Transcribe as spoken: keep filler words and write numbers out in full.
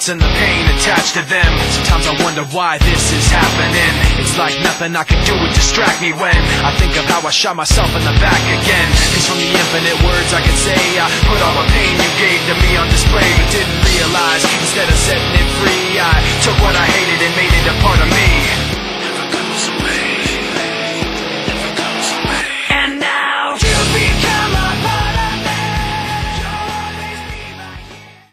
thoughts and the pain attached to them. Sometimes I wonder why this is happening. It's like nothing I can do would distract me when I think of how I shot myself in the back again. Cause from the infinite words I could say, I put all the pain you gave to me on display, but didn't realize instead of setting it free,